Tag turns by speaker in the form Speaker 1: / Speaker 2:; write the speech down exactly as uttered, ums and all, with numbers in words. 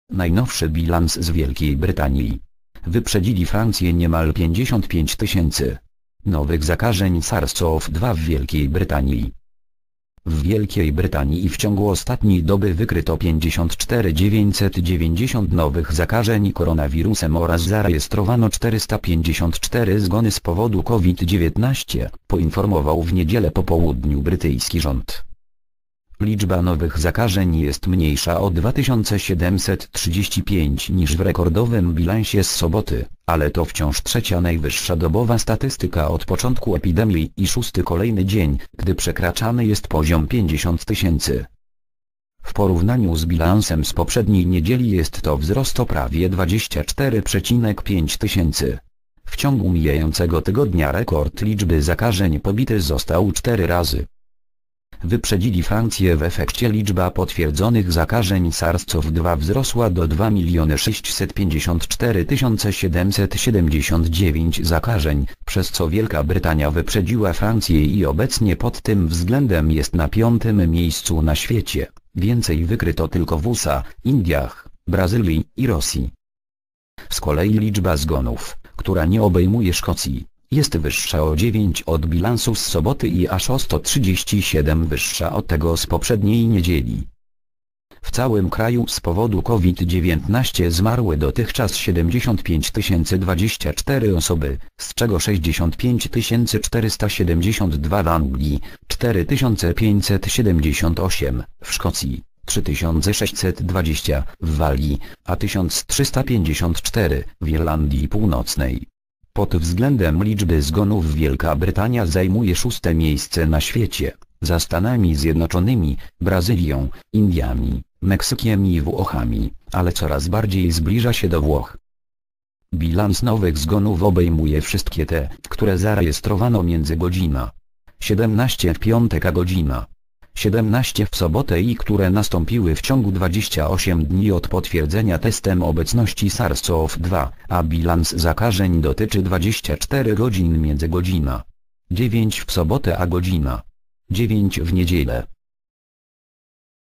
Speaker 1: Najnowszy bilans z Wielkiej Brytanii. Wyprzedzili Francję niemal pięćdziesiąt pięć tysięcy nowych zakażeń SARS-CoV dwa w Wielkiej Brytanii. W Wielkiej Brytanii w ciągu ostatniej doby wykryto pięćdziesiąt cztery tysiące dziewięćset dziewięćdziesiąt nowych zakażeń koronawirusem oraz zarejestrowano czterysta pięćdziesiąt cztery zgony z powodu COVID dziewiętnaście, poinformował w niedzielę po południu brytyjski rząd. Liczba nowych zakażeń jest mniejsza o dwa tysiące siedemset trzydzieści pięć niż w rekordowym bilansie z soboty, ale to wciąż trzecia najwyższa dobowa statystyka od początku epidemii i szósty kolejny dzień, gdy przekraczany jest poziom pięćdziesiąt tysięcy. W porównaniu z bilansem z poprzedniej niedzieli jest to wzrost o prawie dwadzieścia cztery przecinek pięć tysięcy. W ciągu mijającego tygodnia rekord liczby zakażeń pobity został cztery razy. Wyprzedzili Francję w efekcie liczba potwierdzonych zakażeń SARS-CoV dwa wzrosła do dwa miliony sześćset pięćdziesiąt cztery tysiące siedemset siedemdziesiąt dziewięć zakażeń, przez co Wielka Brytania wyprzedziła Francję i obecnie pod tym względem jest na piątym miejscu na świecie. Więcej wykryto tylko w U S A, Indiach, Brazylii i Rosji. Z kolei liczba zgonów, która nie obejmuje Szkocji, jest wyższa o dziewięć od bilansu z soboty i aż o sto trzydzieści siedem wyższa od tego z poprzedniej niedzieli. W całym kraju z powodu COVID dziewiętnaście zmarły dotychczas siedemdziesiąt pięć tysięcy dwadzieścia cztery osoby, z czego sześćdziesiąt pięć tysięcy czterysta siedemdziesiąt dwa w Anglii, cztery tysiące pięćset siedemdziesiąt osiem w Szkocji, trzy tysiące sześćset dwadzieścia w Walii, a tysiąc trzysta pięćdziesiąt cztery w Irlandii Północnej. Pod względem liczby zgonów Wielka Brytania zajmuje szóste miejsce na świecie, za Stanami Zjednoczonymi, Brazylią, Indiami, Meksykiem i Włochami, ale coraz bardziej zbliża się do Włoch. Bilans nowych zgonów obejmuje wszystkie te, które zarejestrowano między godzina siedemnaście w piątek a godzina siedemnaście w sobotę i które nastąpiły w ciągu dwudziestu ośmiu dni od potwierdzenia testem obecności SARS-CoV dwa, a bilans zakażeń dotyczy dwudziestu czterech godzin między godzina dziewiąta w sobotę a godzina dziewiąta w niedzielę.